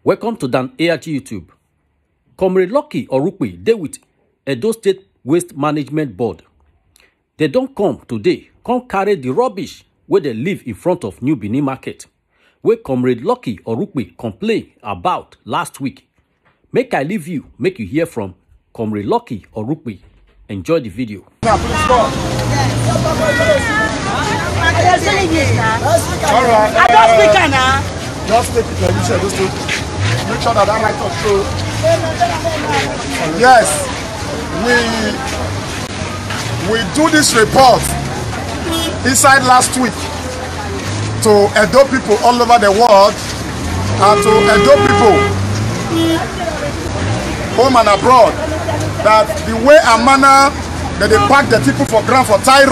Welcome to Dan ARG YouTube. Comrade Lucky Orukpe dey with Edo State Waste Management Board. They don't come today, come carry the rubbish where they live in front of New Benin Market, where Comrade Lucky Orukpe complained about last week. Make I leave you, make you hear from Comrade Lucky Orukpe. Enjoy the video. Now, please go. Alright. I don't speak now. Just take it like you said, just to make sure that might not show. Yes, we do this report inside last week to Edo people all over the world and to Edo people home and abroad that the way and manner that they pack the people for ground for tie road,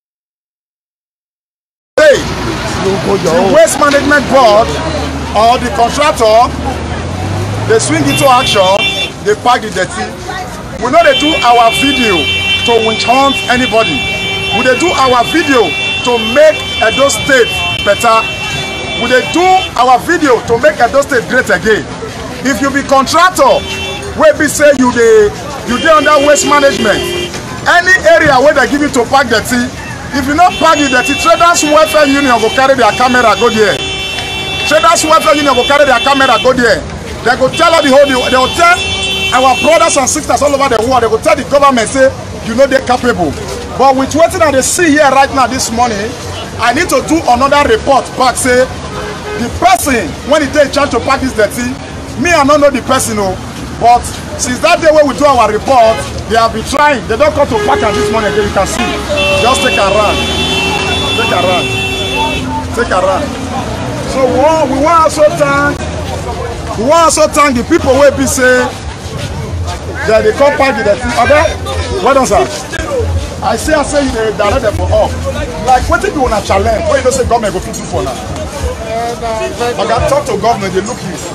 the Waste Management Board or the contractor, they swing into action, they pack the dirty. We know they do our video to winch hunt anybody. We they do our video to make Edo State better. We they do our video to make Edo State great again. If you be contractor, where be say you dey under waste management, any area where they give you to pack dirty, if you not pack the dirty, Traders Welfare Union will carry their camera go there. Traders Welfare Union will carry their camera go there. They go tell all the whole, they will tell our brothers and sisters all over the world, they will tell the government, say, you know they're capable. But with what they see here right now this morning, I need to do another report back, say, the person, when he take charge to pack this dirty, me I don't know the person, no. But since that day when we do our report, they have been trying. They don't come to pack at this morning, you can see. Just take a run. Take a run. Take a run. So we want also thank the people where be say that they come pack the dirty. Okay? Well done, sir. I say you direct them for all. Like what if you want to challenge? Why you don't say government go fit do for now? Okay, talk to government, they look you.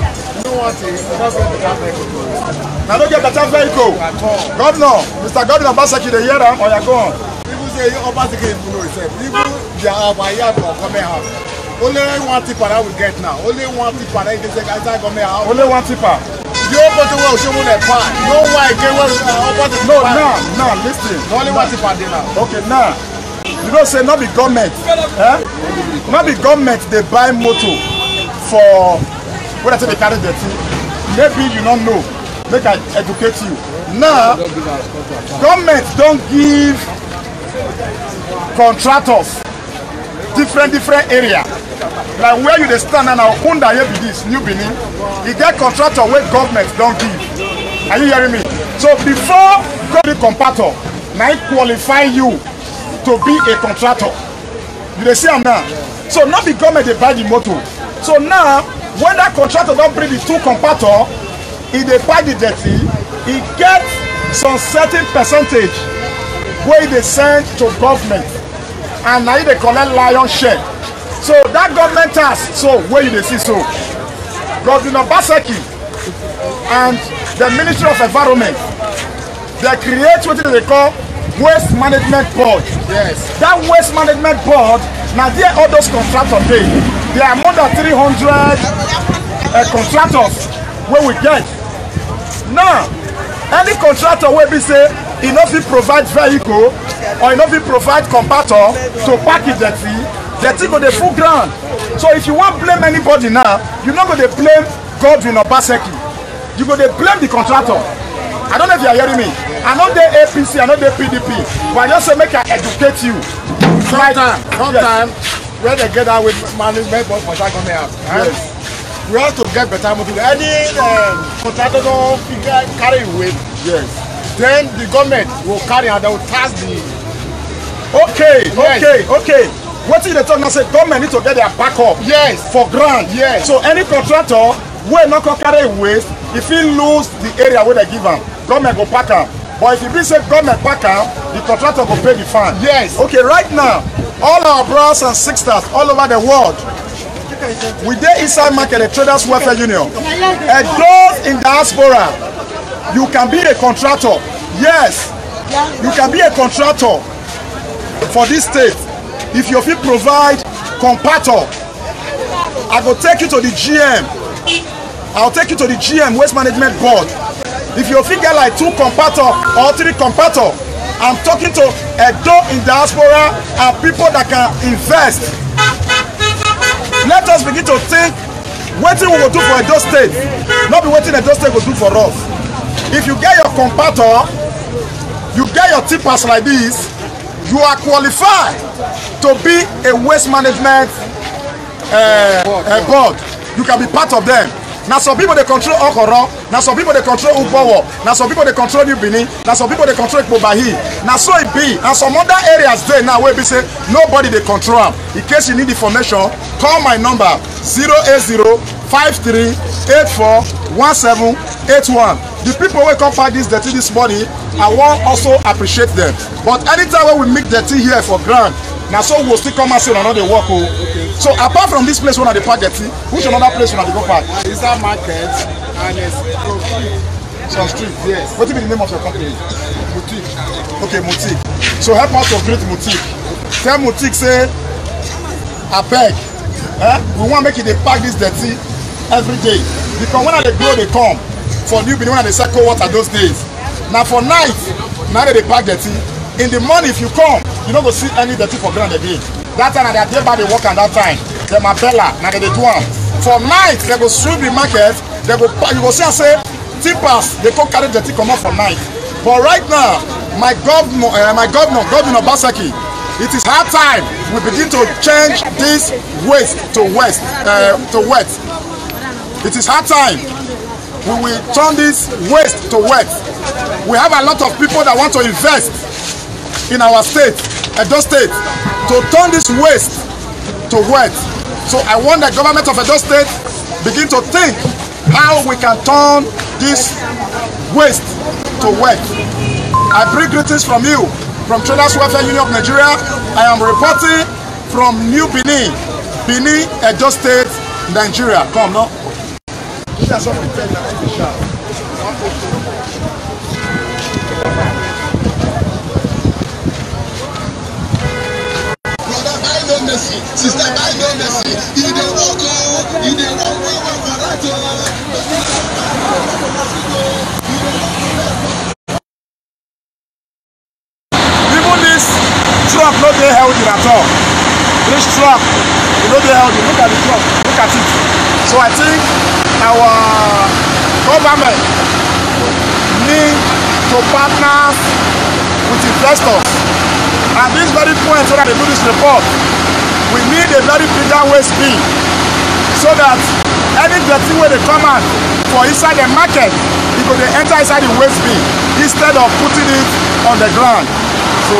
Now don't get better vehicle. Governor, Mr. Governor Basaki, they hear them or you're gone. People say Obasaki is know itself. People they are by here for coming out. Only one tipper that we get now. Only one tipper that they say inside coming out. Only one tipper. You open the world, show me the part. No why get what Obasaki. No, now listen. Only one tipper there now. Okay, now. You don't say not be government. Not be government they buy motor for what I say they carry dirty. Maybe you don't know. Make I educate you. Now, government don't give contractors different area. Like where you dey stand now, Honda here be this, New Benin. You get contractor where government don't give. Are you hearing me? So before government compactor, now qualify you to be a contractor. You dey see am now. So not the government they buy the motor. So now, when that contractor don't bring the two compactor, if they buy the dirty, he get some certain percentage where they send to government, and now they collect lion share. So that government tax, so where you see so, Governor Basaki and the Ministry of Environment, they create what they call Waste Management Board. Yes. That Waste Management Board, now there all those contractors dey. There are more than 300 contractors where we get. Now, any contractor where we say he not be provide vehicle or he not be provide compactor to pack it dirty go the full ground. So if you want blame anybody now, you're not going to blame Godwin or Baseki. You go to blame the contractor. I don't know if you are hearing me. I know the APC, I know the PDP, but I just say make I educate you. Sometimes when they get out with management board for that coming out, yes. We have to get better motive. Any contractor don't carry weight, yes. Then the government will carry and they will tax the. Okay. What is the talk now? Say government need to get their backup. Yes. For grant. Yes. So any contractor will not carry waste, if he lose the area where they give him, government go pack him. But if you say government pack him, the contractor will pay the fine. Yes. Okay, right now, all our brothers and sisters all over the world, we dey inside market the Traders Welfare Union. And those in diaspora, you can be a contractor. Yes, you can be a contractor for this state. If you fit provide compactor, I go take you to the GM I'll take you to the GM, Waste Management Board. If you figure like 2 compactor or 3 compactor, I'm talking to Edo in diaspora and people that can invest. Let us begin to think what we will do for Edo State, not be what Edo State will do for us. If you get your compactor, you get your tippers like this, you are qualified to be a waste management board. You can be part of them. Now some people they control Okoro, now some people they control Ubowo, now some people they control New Benin, now some people they control Ikpobahi. Now so it be, and some other areas there now where we say nobody they control. In case you need information, call my number 08053841781. The people who come find this dirty this morning, I want also appreciate them. But anytime when we make dirty here for grant, now so we'll still come and say another work. Okay. So apart from this place when they park dirty, which another place when they go park? Is that market and it's some street, yes. What will be the name of your company? Mutik. Okay, Mutik. So help us to greet Mutik. Tell Mutik say, I beg, we want to make it they park this dirty every day. Because when they grow, they come. For New Benin when they say cold water those days. Now for night, now they park dirty. In the morning, if you come, you don't go see any dirty for ground again. That time, they are there by the work and that time. They are Bella, now they do one. For night, they go sweep the market. They go, you go see and say, tippers, they come carry dirty come out for night. But right now, my governor Basaki, it is hard time we begin to change this waste to wet. It is hard time. We will turn this waste to wet. We have a lot of people that want to invest in our state, Edo State, to turn this waste to wet. So I want the government of Edo State begin to think how we can turn this waste to wet. I bring greetings from you, from Traders Welfare Union of Nigeria. I am reporting from New Benin, Edo State, Nigeria. Come now. Brother, buy no mercy. Sister, buy no mercy. You dey walk, you dey walk for that. Even this truck no dey healthy at all. This truck, you no dey healthy. Look at the truck. Look at it. So I think our government need to partner with investors. At this very point, so that they do this report, we need a very bigger waste bin so that any dirty way they come out for inside the market, it go they enter inside the waste bin instead of putting it on the ground. So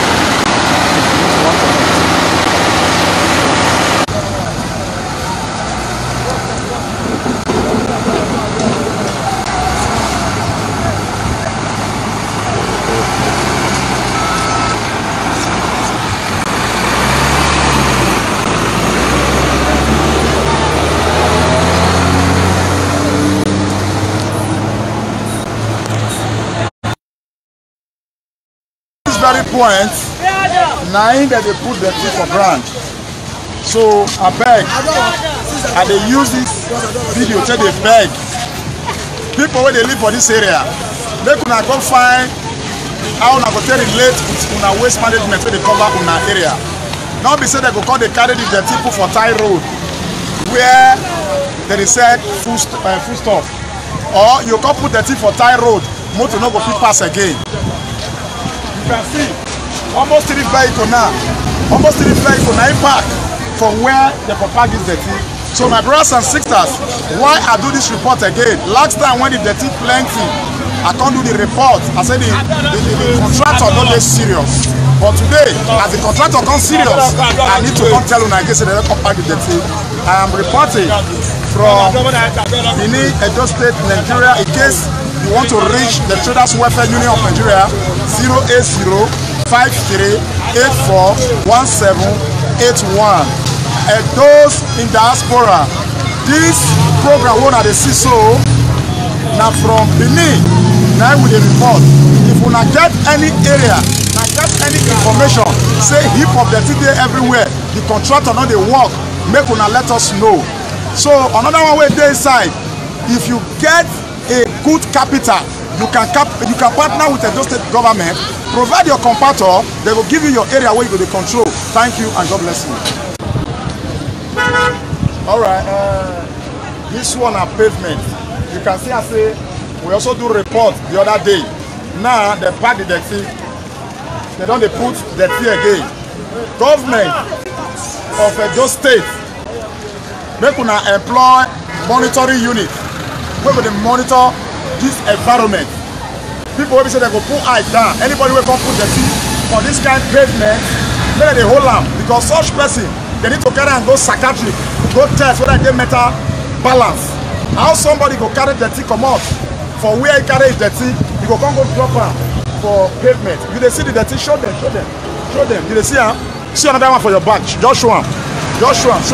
very point, 9 that they put the thing for ground. So I beg, and they use this video to they beg people where they live for this area. They could not go find how to relate with una waste management where they cover una area. Now be said they go call they carry the dirty put for Thai road where they said full stop, or you can put the thing for Thai road, motor no go fit pass again. You can see almost 3 vehicles now. Almost 3 vehicles now in park from where they can park this dirty. So my brothers and sisters, why I do this report again? Last time when the dirty plenty, I can't do the report. I said the contractor not this serious. But today, as the contractor comes serious, I need to come tell you now again so they don't come park the dirty. I am reporting from Benin, Edo State, Nigeria. In case you want to reach the Traders Welfare Union of Nigeria, 08053841781. And those in diaspora, this program one at the CISO now from Benin. Now we report. If we not get any area, not get any information, say hip hop the today everywhere, the contractor not they work, make una let us know. So another one way they inside. if you get a good capital, you can partner with Edo State government, provide your compactor, they will give you your area where you go to control. Thank you and God bless you. All right, this one are pavement. You can see I say we also do report the other day. Now they pack the dirty, they don't put dirty again. Government of Edo State, make una employ monitoring unit. We will monitor this environment. People will say they go put eye down. Anybody will come put dirty on this kind of pavement, make they hold them, because such person they need to carry and go psychiatric, go test whether they mental balance. How somebody go carry dirty come out for where he carry dirty, he go come go drop am for pavement. You dey see the dirty, show them. You dey see am? See another one for your back. Just show am. Show am.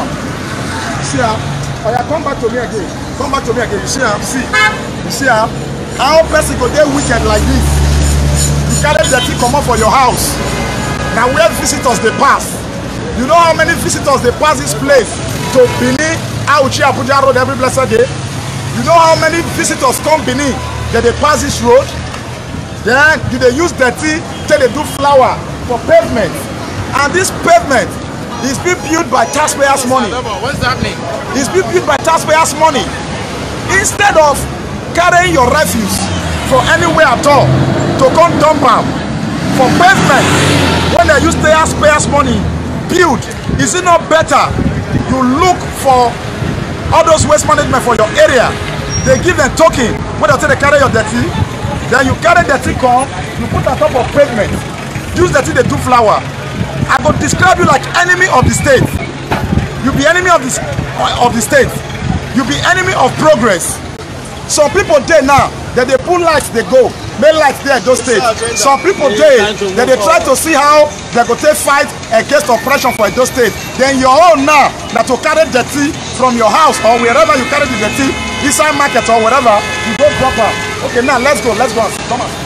See am? Oh yeah, come back to me again. You see am? See. You see am? How person go dey wicked like this? You carry dirty come out for your house. Now where visitors they pass. You know how many visitors they pass this place to Benin, Auchi, Abuja Road every blessed day? You know how many visitors come Benin that they pass this road? Then do they use dirty till they do flower for pavement? And this pavement is being built by taxpayers' money. What's happening? It's being built by taxpayers' money. Instead of carrying your refuse for anywhere at all to come dump am for pavement, when they use taxpayers' money build, is it not better you look for all those waste management for your area? They give them token when they carry your dirty, then you carry dirty come, you put on top of pavement, use dirty they do flower. I go describe you like enemy of the state. You be enemy of the state. You be enemy of progress. Some people there now that they put lights, they go make lights there those states. Some people there that they try to see how they go take fight against oppression for those states. Then your own now that to carry dirty from your house or wherever you carry the dirty, inside market or whatever, you go proper. Okay, now let's go. Come on.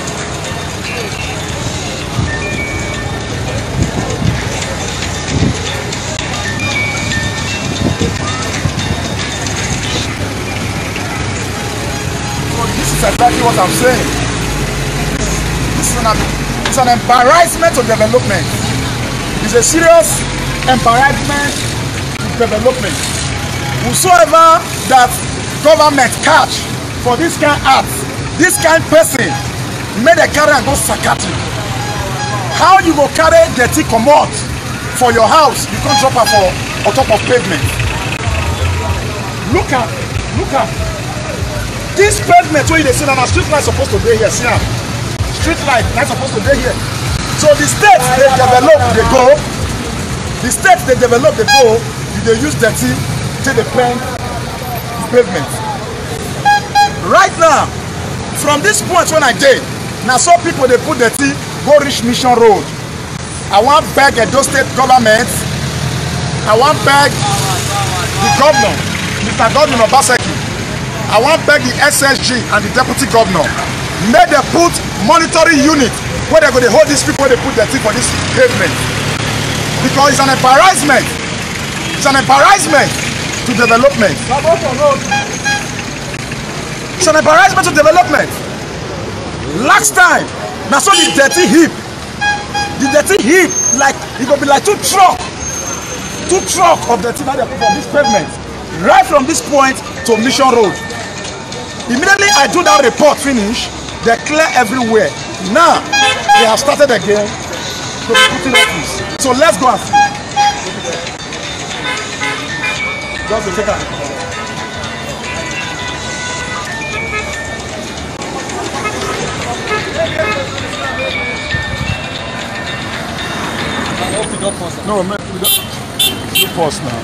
Exactly what I'm saying. It's an embarrassment to development. It's a serious embarrassment to development. Whosoever that government catch for this kind of act, this kind of person, may they carry and go psychiatric. How you go carry dirty come out for your house? You can't drop her for on top of pavement. Look at. This pavement where you see now, street light supposed to be here. See now, street light supposed to be here. So the states they develop, they go. The states they develop, they go. They use dirty till they paint pavement. Right now, from this point when I did, now some people they put dirty go reach Mission Road. I want beg Edo State government. I want beg the governor, Mr. Godwin Obaseki. I want beg the SSG and the deputy governor. May they put monitoring unit where they're going to hold these people where they put their teeth for this pavement. Because it's an embarrassment. It's an embarrassment to development. It's an embarrassment to development. Last time, now so the dirty heap. The dirty heap, like it will be like two truck of dirty that they put on this pavement. Right from this point to Mission Road. Immediately I do that report finish, they clear everywhere. Now they have started again to be putting refuse. So let's go and see. Just a second. No, man, we don't pause now.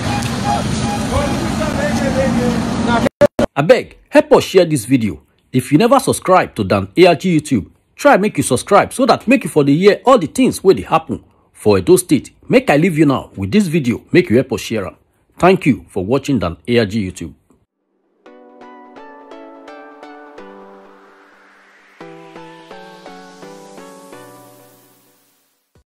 Abeg, help us share this video. If you never subscribe to Dan ARG YouTube, try make you subscribe so that make you for the hear all the things where they happen for Edo State. Make I leave you now with this video, make you help us share them. Thank you for watching Dan ARG YouTube.